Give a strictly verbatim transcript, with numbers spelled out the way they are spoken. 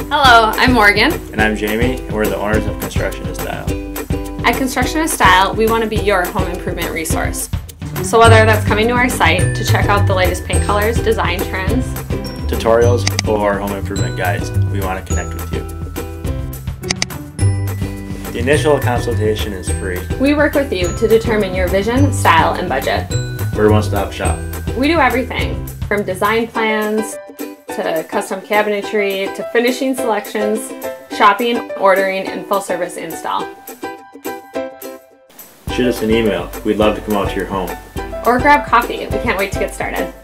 Hello, I'm Morgan. And I'm Jamie, and we're the owners of Construction to Style. At Construction to Style, we want to be your home improvement resource. So whether that's coming to our site to check out the latest paint colors, design trends, tutorials, or home improvement guides, we want to connect with you. The initial consultation is free. We work with you to determine your vision, style, and budget. We're a one-stop shop. We do everything from design plans to custom cabinetry to finishing selections, shopping, ordering, and full service install. Shoot us an email. We'd love to come out to your home. Or grab coffee. We can't wait to get started.